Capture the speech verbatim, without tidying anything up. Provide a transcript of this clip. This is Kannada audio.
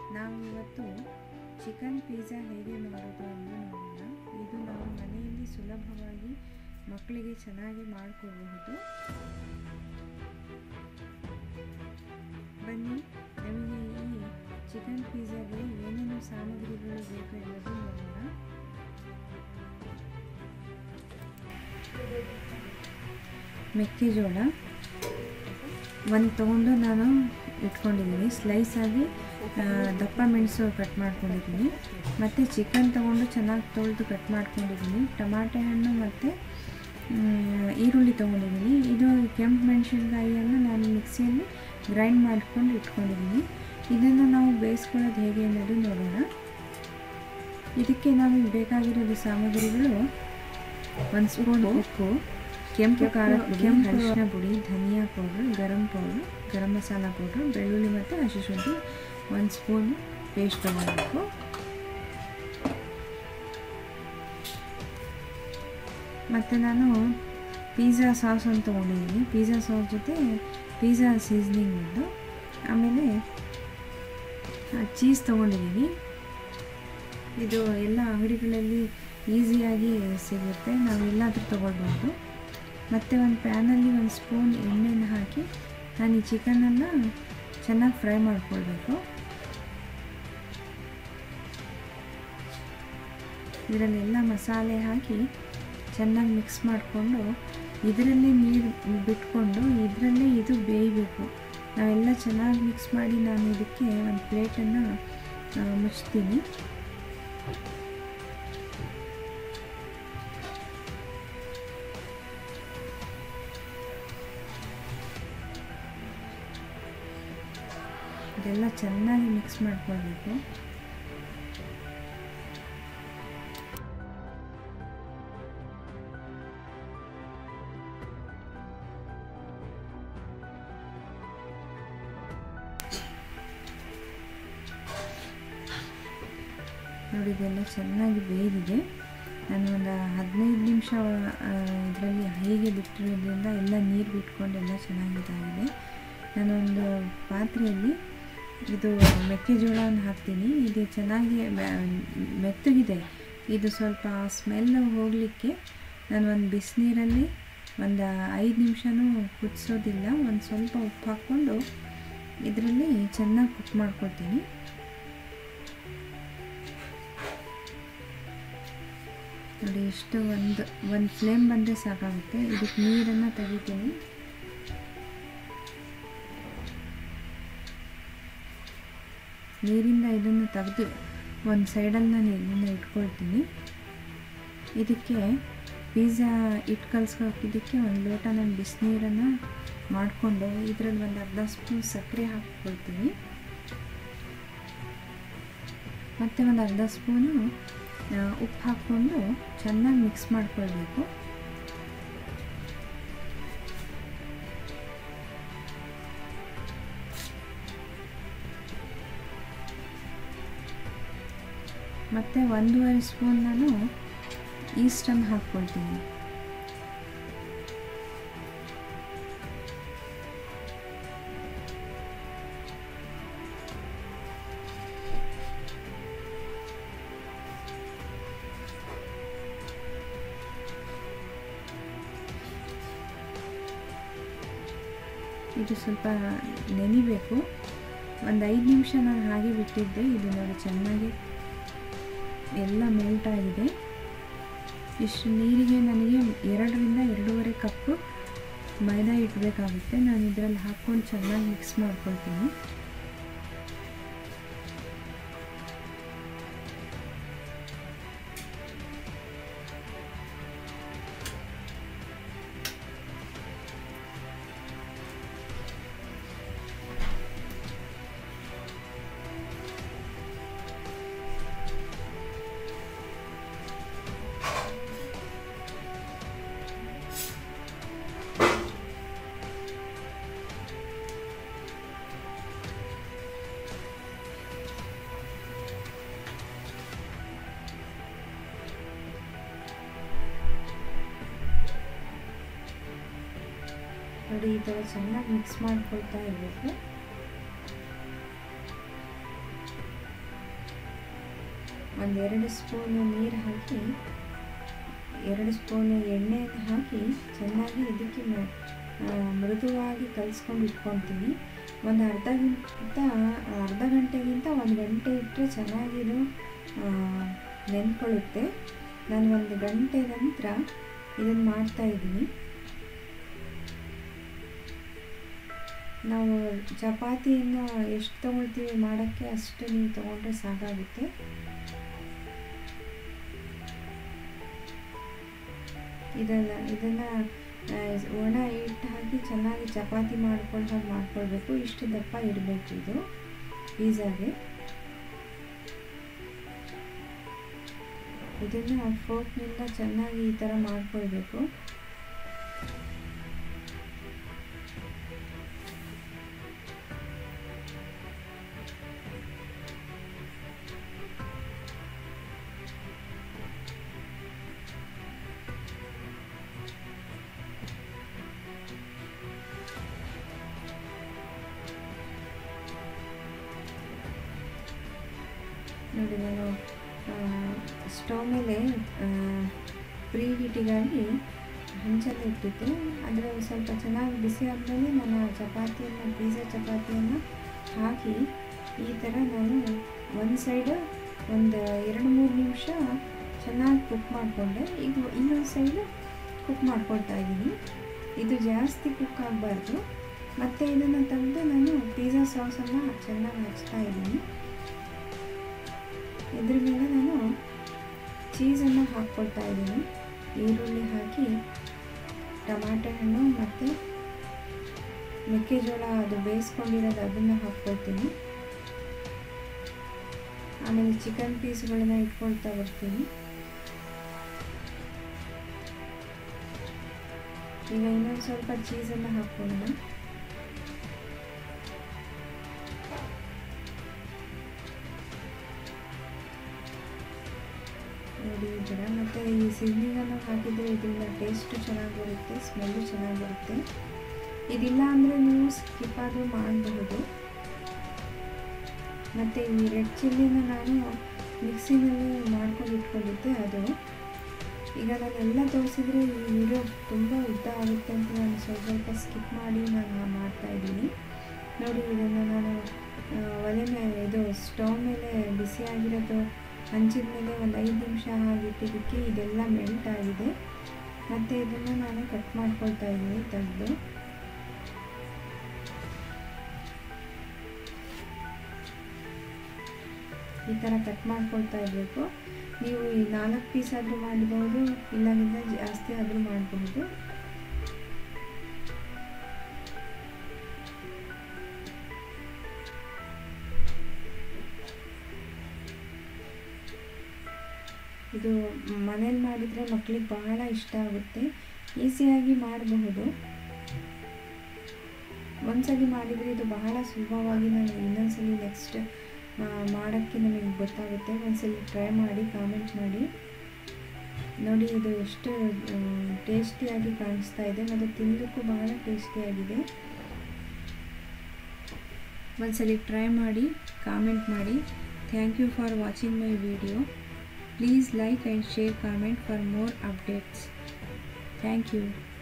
ನಾವು ಇವತ್ತು ಚಿಕನ್ ಪಿಜ್ಜಾ ಹೇಗೆ ಮಾಡೋದು ಎಂದು ನೋಡೋಣ. ಇದು ನಾವು ಮನೆಯಲ್ಲಿ ಸುಲಭವಾಗಿ ಮಕ್ಕಳಿಗೆ ಚೆನ್ನಾಗಿ ಮಾಡಿಕೊಡಬಹುದು. ಬನ್ನಿ, ನಮಗೆ ಈ ಚಿಕನ್ ಪಿಜ್ಜಾಗೆ ಏನೇನು ಸಾಮಗ್ರಿಗಳು ಬೇಕು ಎಂಬುದು ನೋಡೋಣ. ಮೆಕ್ಕೆಜೋಳ ಒಂದು ತೊಗೊಂಡು ನಾನು ಇಟ್ಕೊಂಡಿದ್ದೀನಿ. ಸ್ಲೈಸ್ ಆಗಿ ದಪ್ಪ ಮೆಣಸು ಕಟ್ ಮಾಡ್ಕೊಂಡಿದ್ದೀನಿ. ಮತ್ತು ಚಿಕನ್ ತೊಗೊಂಡು ಚೆನ್ನಾಗಿ ತೊಳೆದು ಕಟ್ ಮಾಡ್ಕೊಂಡಿದ್ದೀನಿ. ಟಮಾಟೆ ಹಣ್ಣು ಮತ್ತು ಈರುಳ್ಳಿ ತೊಗೊಂಡಿದ್ದೀನಿ. ಇದು ಕೆಂಪು ಮೆಣಸಿನ್ಕಾಯಿಯನ್ನು ನಾನು ಮಿಕ್ಸಿಯಲ್ಲಿ ಗ್ರೈಂಡ್ ಮಾಡ್ಕೊಂಡು ಇಟ್ಕೊಂಡಿದ್ದೀನಿ. ಇದನ್ನು ನಾವು ಬೇಯಿಸ್ಕೊಳ್ಳೋದು ಹೇಗೆ ಅನ್ನೋದು ನೋಡೋಣ. ಇದಕ್ಕೆ ನಮಗೆ ಬೇಕಾಗಿರೋದು ಸಾಮಗ್ರಿಗಳು: ಒಂದು ಸ್ಪೂನ್ ಉಪ್ಪು, ಕೆಂಪು ಖಾರ ಪುಡಿ, ಅರಿಶಿನ ಪುಡಿ, ಧನಿಯಾ ಪೌಡ್ರು, ಗರಂ ಪೌಡ್ರು, ಗರಂ ಮಸಾಲ ಪೌಡ್ರು, ಬೆಳ್ಳುಳ್ಳಿ ಮತ್ತು ಹಸಿ ಶುಂಠಿ ಒಂದು ಸ್ಪೂನ್ ಪೇಸ್ಟ್ ತೊಗೊಳ್ಬೇಕು. ಮತ್ತು ನಾನು ಪಿಜ್ಜಾ ಸಾಸ್ ಅಂತ ತೊಗೊಂಡಿದ್ದೀನಿ. ಪಿಜ್ಜಾ ಸಾಸ್ ಜೊತೆ ಪಿಜ್ಜಾ ಸೀಸ್ನಿಂಗ್ ಒಂದು, ಆಮೇಲೆ ಚೀಸ್ ತೊಗೊಂಡಿದ್ದೀನಿ. ಇದು ಎಲ್ಲ ಅಂಗಡಿಗಳಲ್ಲಿ ಈಸಿಯಾಗಿ ಸಿಗುತ್ತೆ, ನಾವು ಎಲ್ಲಾದರೂ ತೊಗೊಳ್ಬೋದು. ಮತ್ತು ಒಂದು ಪ್ಯಾನಲ್ಲಿ ಒಂದು ಸ್ಪೂನ್ ಎಣ್ಣೆನ ಹಾಕಿ ನಾನು ಈ ಚಿಕನನ್ನು ಚೆನ್ನಾಗಿ ಫ್ರೈ ಮಾಡ್ಕೊಳ್ಬೇಕು. ಇದರಲ್ಲೆಲ್ಲ ಮಸಾಲೆ ಹಾಕಿ ಚೆನ್ನಾಗಿ ಮಿಕ್ಸ್ ಮಾಡಿಕೊಂಡು ಇದರಲ್ಲೇ ನೀರು ಬಿಟ್ಕೊಂಡು ಇದರಲ್ಲೇ ಇದು ಬೇಯಬೇಕು. ನಾವೆಲ್ಲ ಚೆನ್ನಾಗಿ ಮಿಕ್ಸ್ ಮಾಡಿ ನಾನು ಇದಕ್ಕೆ ಒಂದು ಪ್ಲೇಟನ್ನು ಮುಚ್ತೀನಿ. ಇದೆಲ್ಲ ಚೆನ್ನಾಗಿ ಮಿಕ್ಸ್ ಮಾಡ್ಕೊಳ್ಬೇಕು. ನೋಡಿ, ಇದೆಲ್ಲ ಚೆನ್ನಾಗಿ ಬೇಯ್ದಿದೆ. ನಾನು ಒಂದು ಹದಿನೈದು ನಿಮಿಷ ಇದರಲ್ಲಿ ಹೀಗೆ ಬಿಟ್ಟಿರೋದ್ರಿಂದ ಎಲ್ಲ ನೀರು ಬಿಟ್ಕೊಂಡು ಎಲ್ಲ ಚೆನ್ನಾಗಿದ್ದಾಗಿದೆ. ನಾನೊಂದು ಪಾತ್ರೆಯಲ್ಲಿ ಇದು ಮೆಕ್ಕೆಜೋಳವನ್ನು ಹಾಕ್ತೀನಿ. ಇದು ಚೆನ್ನಾಗಿ ಮೆತ್ತಗಿದೆ. ಇದು ಸ್ವಲ್ಪ ಸ್ಮೆಲ್ ಹೋಗಲಿಕ್ಕೆ ನಾನು ಒಂದು ಬಿಸಿನೀರಲ್ಲಿ ಒಂದು ಐದು ನಿಮಿಷನೂ ಕುದಿಸೋದಿಲ್ಲ, ಒಂದು ಸ್ವಲ್ಪ ಉಪ್ಪು ಹಾಕ್ಕೊಂಡು ಇದರಲ್ಲಿ ಚೆನ್ನಾಗಿ ಕುಕ್ ಮಾಡ್ಕೊಳ್ತೀನಿ. ನೋಡಿ, ಇಷ್ಟು ಒಂದು ಒಂದು ಫ್ಲೇಮ್ ಬಂದರೆ ಸಾಕಾಗುತ್ತೆ. ಇದಕ್ಕೆ ನೀರನ್ನು ತೆಗಿತೀನಿ. ನೀರಿಂದ ಇದನ್ನು ತೆಗೆದು ಒಂದು ಸೈಡಲ್ಲಿ ನಾನು ಇದನ್ನು ಇಟ್ಕೊಳ್ತೀನಿ. ಇದಕ್ಕೆ ಪಿಜ್ಜಾ ಇಟ್ಟು ಕಲಿಸ್ಕೋಕಿದ್ದಕ್ಕೆ ಒಂದು ಲೋಟ ನಾನು ಬಿಸಿನೀರನ್ನು ಮಾಡಿಕೊಂಡು ಇದರಲ್ಲಿ ಒಂದು ಅರ್ಧ ಸ್ಪೂನ್ ಸಕ್ಕರೆ ಹಾಕ್ಕೊಳ್ತೀನಿ. ಮತ್ತು ಒಂದು ಅರ್ಧ ಸ್ಪೂನು ಉಪ್ಪು ಹಾಕ್ಕೊಂಡು ಚೆನ್ನಾಗಿ ಮಿಕ್ಸ್ ಮಾಡ್ಕೊಳ್ಬೇಕು. ಮತ್ತು ಒಂದೂವರೆ ಸ್ಪೂನ್ ನಾನು ಈಸ್ಟನ್ನು ಹಾಕ್ಕೊಳ್ತೀನಿ. ಇದು ಸ್ವಲ್ಪ ನೆನಿಬೇಕು. ಒಂದು ಐದು ನಿಮಿಷ ನಾನು ಹಾಗೆ ಬಿಟ್ಟಿದ್ದೆ. ಇದು ನೋಡಿ ಚೆನ್ನಾಗಿ ಎಲ್ಲ ಮೆಲ್ಟ್ ಆಗಿದೆ. ಇಷ್ಟು ನೀರಿಗೆ ನನಗೆ ಎರಡರಿಂದ ಎರಡೂವರೆ ಕಪ್ಪು ಮೈದಾ ಇಡಬೇಕಾಗುತ್ತೆ. ನಾನು ಇದರಲ್ಲಿ ಹಾಕ್ಕೊಂಡು ಚೆನ್ನಾಗಿ ಮಿಕ್ಸ್ ಮಾಡ್ಕೊಳ್ತೀನಿ. ನೋಡಿ, ಈ ಥರ ಚೆನ್ನಾಗಿ ಮಿಕ್ಸ್ ಮಾಡ್ಕೊಳ್ತಾ ಇರಬೇಕು. ಒಂದೆರಡು ಸ್ಪೂನು ನೀರು ಹಾಕಿ ಎರಡು ಸ್ಪೂನು ಎಣ್ಣೆಯನ್ನು ಹಾಕಿ ಚೆನ್ನಾಗಿ ಇದಕ್ಕೆ ಮೃದುವಾಗಿ ಕಲಿಸ್ಕೊಂಡು ಇಟ್ಕೊತೀನಿ. ಒಂದು ಅರ್ಧ ಗಂಟೆ ಅರ್ಧ ಗಂಟೆಗಿಂತ ಒಂದು ಗಂಟೆ ಇಟ್ಟರೆ ಚೆನ್ನಾಗಿದು ನೆನ್ಕೊಳ್ಳುತ್ತೆ. ನಾನು ಒಂದು ಗಂಟೆ ನಂತರ ಇದನ್ನು ಮಾಡ್ತಾಯಿದ್ದೀನಿ. ನಾವು ಚಪಾತಿಯನ್ನು ಎಷ್ಟು ತೊಗೊಳ್ತೀವಿ ಮಾಡೋಕ್ಕೆ ಅಷ್ಟು ನೀವು ತೊಗೊಂಡ್ರೆ ಸಾಕಾಗುತ್ತೆ. ಇದನ್ನು ಇದನ್ನು ಒಣ ಹಿಟ್ಟು ಹಾಕಿ ಚೆನ್ನಾಗಿ ಚಪಾತಿ ಮಾಡ್ಕೊಂಡು ಹಾಗೆ ಮಾಡ್ಕೊಳ್ಬೇಕು. ಇಷ್ಟು ದಪ್ಪ ಇರಬೇಕು ಇದು ಪಿಜ್ಜಾಗೆ. ಇದನ್ನು ಫೋರ್ಕ್ನಿಂದ ಚೆನ್ನಾಗಿ ಈ ಥರ ಮಾಡ್ಕೊಳ್ಬೇಕು. ನೋಡಿ, ನಾನು ಸ್ಟವ್ ಮೇಲೆ ಪ್ರೀ ಹೀಟಿಗಾಗಿ ಹಂಚಲ್ಲಿ ಇಟ್ಟಿದ್ದೆ. ಆದರೆ ಸ್ವಲ್ಪ ಚೆನ್ನಾಗಿ ಬಿಸಿ ಆದಮೇಲೆ ನಾನು ಚಪಾತಿಯನ್ನು ಪಿಜ್ಜಾ ಚಪಾತಿಯನ್ನು ಹಾಕಿ ಈ ಥರ ನಾನು ಒಂದು ಸೈಡು ಒಂದು ಎರಡು ಮೂರು ನಿಮಿಷ ಚೆನ್ನಾಗಿ ಕುಕ್ ಮಾಡಿಕೊಂಡೆ. ಈಗ ಇನ್ನೊಂದು ಸೈಡು ಕುಕ್ ಮಾಡ್ಕೊಳ್ತಾ ಇದ್ದೀನಿ. ಇದು ಜಾಸ್ತಿ ಕುಕ್ ಆಗಬಾರ್ದು. ಮತ್ತು ಇದನ್ನು ತೆಗೆದು ನಾನು ಪಿಜ್ಜಾ ಸಾಸನ್ನು ಚೆನ್ನಾಗಿ ಹಚ್ತಾ ಇದ್ದೀನಿ. ಇದ್ರ ಮೇಲೆ ನಾನು ಚೀಸನ್ನು ಹಾಕ್ಕೊಳ್ತಾ ಇದ್ದೀನಿ. ಈರುಳ್ಳಿ ಹಾಕಿ ಟಮಾಟೆ ಹಣ್ಣು ಮತ್ತು ಮೆಕ್ಕೆಜೋಳ ಅದು ಬೇಯಿಸ್ಕೊಂಡಿರೋದು ಅದನ್ನು ಹಾಕ್ಕೊಳ್ತೀನಿ. ಆಮೇಲೆ ಚಿಕನ್ ಪೀಸ್ಗಳನ್ನ ಇಟ್ಕೊಳ್ತಾ ಬರ್ತೀನಿ. ಈಗ ಇನ್ನೊಂದು ಸ್ವಲ್ಪ ಚೀಸನ್ನು ಹಾಕ್ಕೊಳ್ಳೋಣ. ನೋಡಿ ಈ ಥರ. ಮತ್ತು ಈ ಸೀಸನಿಂಗನ್ನು ಹಾಕಿದರೆ ಇದರಿಂದ ಟೇಸ್ಟು ಚೆನ್ನಾಗಿ ಬರುತ್ತೆ, ಸ್ಮೆಲ್ಲು ಚೆನ್ನಾಗಿ ಬರುತ್ತೆ. ಇದಿಲ್ಲ ಅಂದರೆ ನೀವು ಸ್ಕಿಪ್ ಆದರೂ ಮಾಡಬಹುದು. ಮತ್ತು ಈ ರೆಡ್ ಚಿಲ್ಲಿನ ನಾನು ಮಿಕ್ಸಿನಲ್ಲಿ ಮಾಡ್ಕೊಂಡು ಇಟ್ಕೊಂಡಿದ್ದೆ. ಅದು ಈಗ ನಾನೆಲ್ಲ ತೋರಿಸಿದ್ರೆ ಈ ವಿಡಿಯೋ ತುಂಬ ಉದ್ದ ಆಗುತ್ತೆ ಅಂತ ನಾನು ಸ್ವಲ್ಪ ಸ್ವಲ್ಪ ಸ್ಕಿಪ್ ಮಾಡಿ ನಾನು ಮಾಡ್ತಾಯಿದ್ದೀನಿ. ನೋಡಿ, ಇದನ್ನು ನಾನು ಒಲೆ ಮೇಲೆ ಇದು ಸ್ಟವ್ ಮೇಲೆ ಬಿಸಿಯಾಗಿರೋದು ಹಂಚಿದ ಮೇಲೆ ಒಂದು ಐದು ನಿಮಿಷ ಆಗಿಟ್ಟಿದ್ದಕ್ಕೆ ಇದೆಲ್ಲ ಮೆಲ್ಟ್ ಆಗಿದೆ. ಮತ್ತು ಇದನ್ನು ನಾನು ಕಟ್ ಮಾಡ್ಕೊಳ್ತಾ ಇದ್ದೀನಿ ತೆಗೆದು. ಈ ಥರ ಕಟ್ ಮಾಡ್ಕೊಳ್ತಾ ಇರಬೇಕು. ನೀವು ಈ ನಾಲ್ಕು ಪೀಸ್ ಆದರೂ ಮಾಡಬಹುದು, ಇಲ್ಲಾಗಿದ್ದರೆ ಜಾಸ್ತಿ ಆದರೂ ಮಾಡಬಹುದು. ಇದು ಮನೇಲಿ ಮಾಡಿದರೆ ಮಕ್ಕಳಿಗೆ ಬಹಳ ಇಷ್ಟ ಆಗುತ್ತೆ. ಈಸಿಯಾಗಿ ಮಾಡಬಹುದು. ಒಂದ್ಸಲಿ ಮಾಡಿದರೆ ಇದು ಬಹಳ ಸುಲಭವಾಗಿ ನಾನು ಇನ್ನೊಂದ್ಸಲಿ ನೆಕ್ಸ್ಟ್ ಮಾಡೋಕ್ಕೆ ನಮಗೆ ಗೊತ್ತಾಗುತ್ತೆ. ಒಂದ್ಸಲಿ ಟ್ರೈ ಮಾಡಿ ಕಾಮೆಂಟ್ ಮಾಡಿ. ನೋಡಿ, ಇದು ಎಷ್ಟು ಟೇಸ್ಟಿಯಾಗಿ ಕಾಣಿಸ್ತಾ ಇದೆ ಮತ್ತು ತಿನ್ನೋಕ್ಕೂ ಬಹಳ ಟೇಸ್ಟಿಯಾಗಿದೆ. ಒಂದ್ಸಲಿ ಟ್ರೈ ಮಾಡಿ ಕಾಮೆಂಟ್ ಮಾಡಿ. Thank you for watching my video. Please like and share, comment for more updates. Thank you.